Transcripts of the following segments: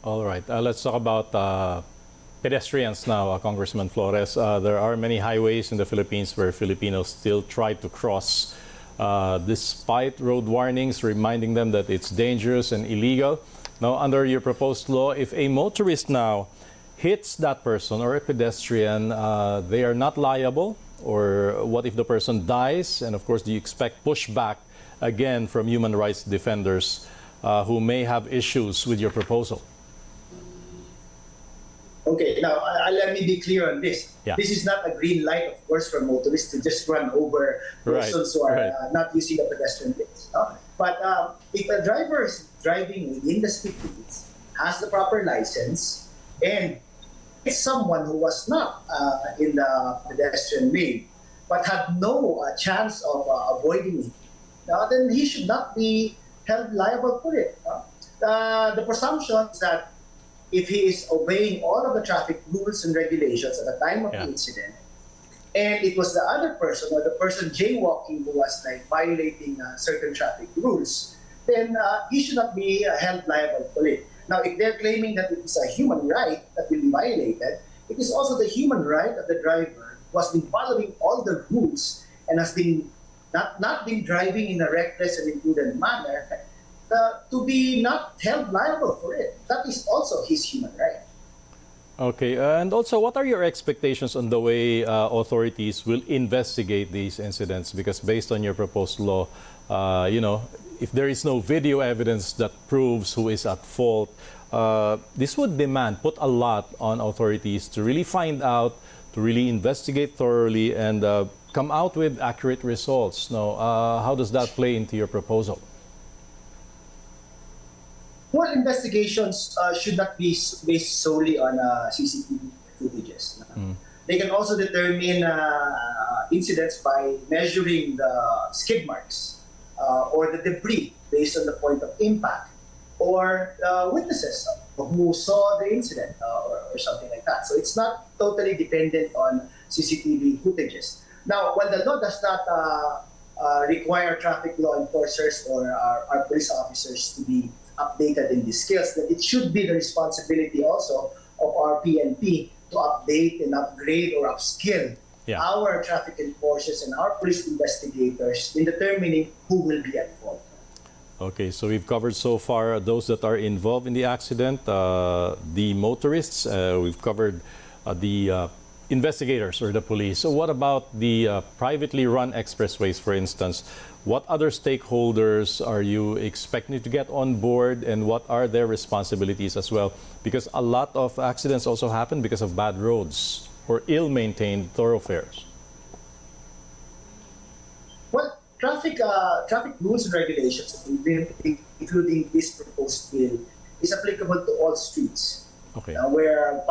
All right, let's talk about pedestrians now, Congressman Flores. There are many highways in the Philippines where Filipinos still try to cross despite road warnings reminding them that it's dangerous and illegal. Now, under your proposed law, if a motorist now hits that person or a pedestrian, they are not liable? Or what if the person dies? And of course, do you expect pushback again from human rights defenders who may have issues with your proposal? Okay, now let me be clear on this. Yeah. This is not a green light, of course, for motorists to just run over persons who are not using the pedestrian lanes. But if a driver is driving within the speed limits, has the proper license, and is someone who was not in the pedestrian lane, but had no chance of avoiding it, then he should not be held liable for it. The presumption is that if he is obeying all of the traffic rules and regulations at the time of the incident, and it was the other person or the person jaywalking who was like violating certain traffic rules, then he should not be held liable for it. Now, if they're claiming that it is a human right that will be violated, it is also the human right of the driver who has been following all the rules and has been not been driving in a reckless and imprudent manner to be not held liable for it. That is also his human right. Okay, and also, what are your expectations on the way authorities will investigate these incidents? Because based on your proposed law, if there is no video evidence that proves who is at fault, this would put a lot on authorities to really find out, to really investigate thoroughly, and come out with accurate results. Now, how does that play into your proposal? Well, investigations should not be based solely on CCTV footages. They can also determine incidents by measuring the skid marks or the debris based on the point of impact, or witnesses who saw the incident or something like that. So it's not totally dependent on CCTV footages. Now, while the law does not require traffic law enforcers or our police officers to be updated in these skills, that it should be the responsibility also of our PNP to update and upgrade or upskill our traffic enforcers and our police investigators in determining who will be at fault. Okay, so we've covered so far those that are involved in the accident, the motorists, we've covered the investigators or the police. So what about the privately run expressways, for instance? What other stakeholders are you expecting to get on board, and what are their responsibilities as well? Because a lot of accidents also happen because of bad roads or ill-maintained thoroughfares. Well, traffic rules and regulations, including this proposed bill, is applicable to all streets. Okay. Where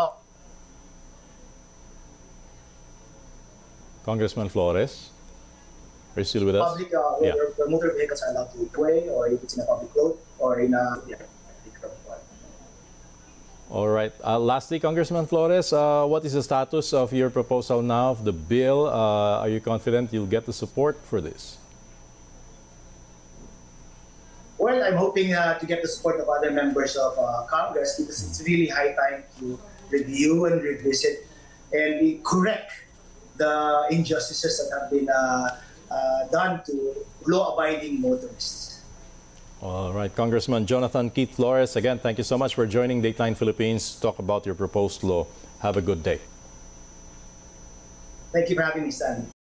Congressman Flores, are you still with us? Public, where motor vehicles are allowed to way, or if it's in a public road, or in a All right. Lastly, Congressman Flores, what is the status of your proposal now of the bill? Are you confident you'll get the support for this? Well, I'm hoping to get the support of other members of Congress, because it's really high time to review and revisit and correct the injustices that have been done to law-abiding motorists. All right, Congressman Jonathan Keith Flores, again, thank you so much for joining Dateline Philippines to talk about your proposed law. Have a good day. Thank you for having me, Stanley.